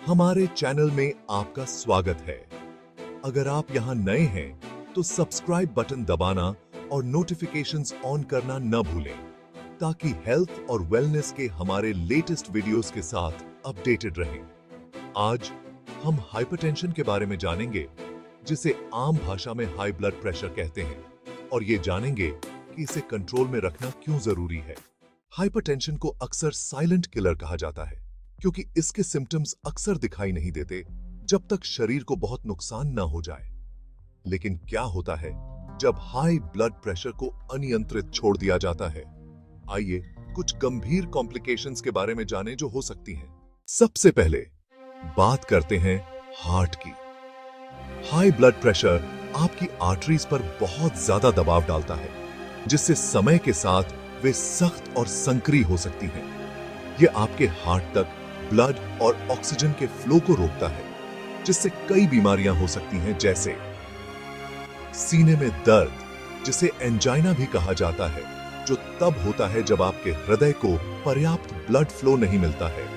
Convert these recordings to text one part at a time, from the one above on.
हमारे चैनल में आपका स्वागत है। अगर आप यहां नए हैं तो सब्सक्राइब बटन दबाना और नोटिफिकेशंस ऑन करना न भूलें ताकि हेल्थ और वेलनेस के हमारे लेटेस्ट वीडियोस के साथ अपडेटेड रहें। आज हम हाइपरटेंशन के बारे में जानेंगे, जिसे आम भाषा में हाई ब्लड प्रेशर कहते हैं, और ये जानेंगे कि इसे कंट्रोल में रखना क्यों जरूरी है। हाइपरटेंशन को अक्सर साइलेंट किलर कहा जाता है क्योंकि इसके सिम्टम्स अक्सर दिखाई नहीं देते जब तक शरीर को बहुत नुकसान ना हो जाए। लेकिन क्या होता है जब हाई ब्लड प्रेशर को अनियंत्रित छोड़ दिया जाता है? आइए कुछ गंभीर कॉम्प्लिकेशंस के बारे में जानें जो हो सकती हैं। सबसे पहले बात करते हैं हार्ट की। हाई ब्लड प्रेशर आपकी आर्टरीज पर बहुत ज्यादा दबाव डालता है, जिससे समय के साथ वे सख्त और संकरी हो सकती हैं। यह आपके हार्ट तक ब्लड और ऑक्सीजन के फ्लो को रोकता है, जिससे कई बीमारियां हो सकती हैं, जैसे सीने में दर्द, जिसे एंजाइना भी कहा जाता है, जो तब होता है जब आपके हृदय को पर्याप्त ब्लड फ्लो नहीं मिलता है।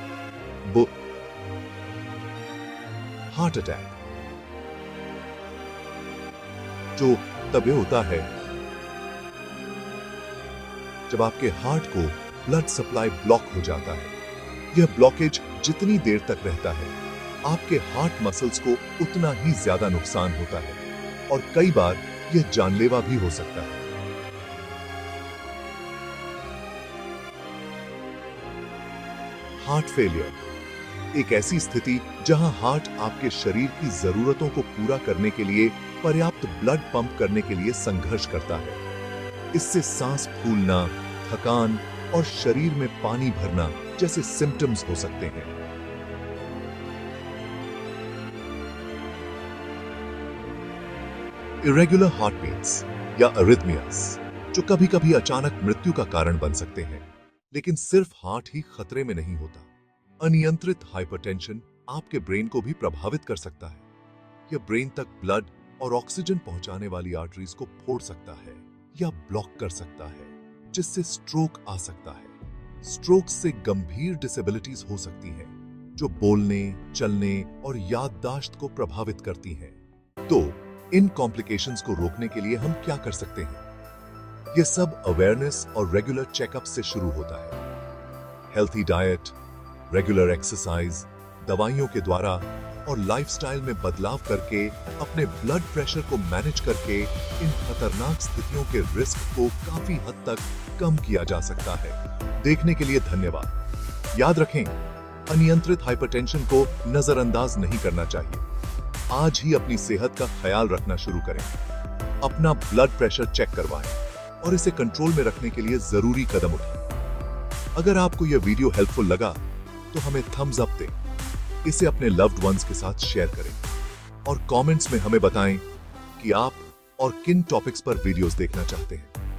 हार्ट अटैक, जो तब होता है जब आपके हार्ट को ब्लड सप्लाई ब्लॉक हो जाता है। यह ब्लॉकेज जितनी देर तक रहता है, आपके हार्ट मसल्स को उतना ही ज्यादा नुकसान होता है और कई बार यह जानलेवा भी हो सकता है। हार्ट फेलियर, एक ऐसी स्थिति जहां हार्ट आपके शरीर की जरूरतों को पूरा करने के लिए पर्याप्त ब्लड पंप करने के लिए संघर्ष करता है। इससे सांस फूलना, थकान और शरीर में पानी भरना जैसे सिम्टम्स हो सकते हैं। इरेगुलर हार्ट बीट्स या अरिथमियास, जो कभी कभी अचानक मृत्यु का कारण बन सकते हैं, लेकिन सिर्फ हार्ट ही खतरे में नहीं होता। अनियंत्रित हाइपरटेंशन आपके ब्रेन को भी प्रभावित कर सकता है। यह ब्रेन तक ब्लड और ऑक्सीजन पहुंचाने वाली आर्टरीज को फोड़ सकता है या ब्लॉक कर सकता है, जिससे स्ट्रोक आ सकता है। स्ट्रोक से गंभीर डिसेबिलिटीज हो सकती हैं, जो बोलने, चलने और याददाश्त को प्रभावित करती हैं। तो इन कॉम्प्लिकेशंस को रोकने के लिए हम क्या कर सकते हैं? यह सब अवेयरनेस और रेगुलर चेकअप से शुरू होता है। हेल्थी डाइट, रेगुलर एक्सरसाइज, दवाइयों के द्वारा और लाइफस्टाइल में बदलाव करके अपने ब्लड प्रेशर को मैनेज करके इन खतरनाक स्थितियों के रिस्क को काफी हद तक कम किया जा सकता है। देखने के लिए धन्यवाद। याद रखें, अनियंत्रित हाइपरटेंशन को नजरअंदाज नहीं करना चाहिए। आज ही अपनी सेहत का ख्याल रखना शुरू करें। अपना ब्लड प्रेशर चेक करवाएं और इसे कंट्रोल में रखने के लिए जरूरी कदम उठाएं। अगर आपको यह वीडियो हेल्पफुल लगा तो हमें थम्स अप दें, इसे अपने लव्ड वंस के साथ शेयर करें और कमेंट्स में हमें बताएं कि आप और किन टॉपिक्स पर वीडियोस देखना चाहते हैं।